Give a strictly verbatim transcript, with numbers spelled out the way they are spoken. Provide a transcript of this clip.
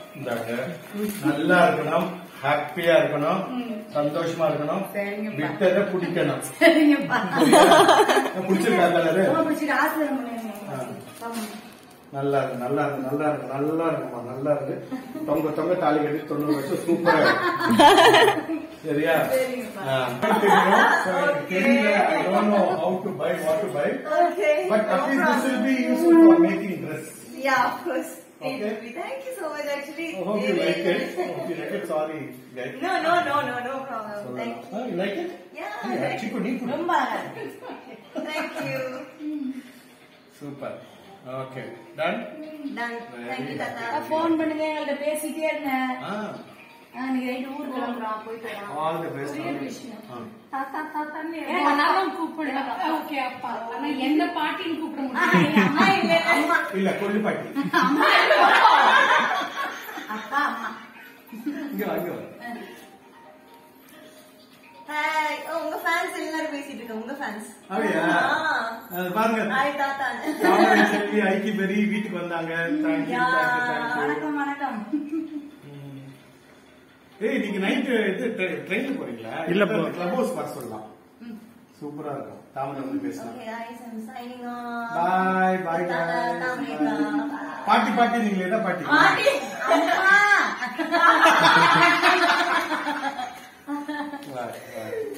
நல்லா இருக்கணும், ஹாப்பியா இருக்கணும், சந்தோஷமா இருக்கணும், விட்டதை பிடிக்கணும். பிடிச்சிருக்கா கலரு? நல்லா இருக்கு, நல்லா இருக்கு, நல்லா இருக்கு, நல்லா இருக்குமா, நல்லா இருக்கு. தொங்க தொங்க தாலி கட்டி தொண்ணூறு வருஷம் சூப்பரா இருக்கு. சரியா? தெரியல, I don't know how to buy, what to buy. But at least this will be useful for making dress. Yeah, of course. Okay. Thank you so much. Actually, I hope you like it. Hope you like it. Sorry, guys. No, no, no, no, no problem. So, Thank you. uh, you like it? Yeah. Yeah, chico, niku. Thank you. Super. Okay. Done? Done. Thank you, Tata. Phone பண்ணுங்க, எங்கள்ட்ட பேசிட்டே இருந்தேன். Ah. நீங்க ரெண்டு ஊர் கிளம்புறோம், போயிட்டு வரோம். All the best. தாத்தா தாத்தான்னு எல்லாரும் கூப்பிடுங்க. ஓகே அப்பா. ஆனா என்ன பாட்டின்னு கூப்பிட முடியாது. அம்மா இல்ல, அம்மா இல்ல, கொள்ளு பாட்டி. அம்மா அப்பா அம்மா. இங்க வாங்க. Hi. Oh, உங்க fans எல்லாரும் பேசிட்டு இருக்காங்க. உங்க fans. அப்படியே. பாருங்க. Hi தாத்தா. தாமரை செல்வி ஐக்கி பெரி வீட்டுக்கு வந்தாங்க. Thank you, thank you, thank you. வணக்கம் வணக்கம். ஏய், நீங்க நைட் இது ட்ரெயின்ல போறீங்களா? இல்ல, கிளப் ஹவுஸ் வர சொல்லலாம். சூப்பரா இருக்கும். தாமரை வந்து பேசலாம். Okay, guys, I'm signing off. Bye, bye guys. பாட்டி பாட்டி நீங்க என்ன பாட்டி? பாட்டி. அம்மா. Bye, bye.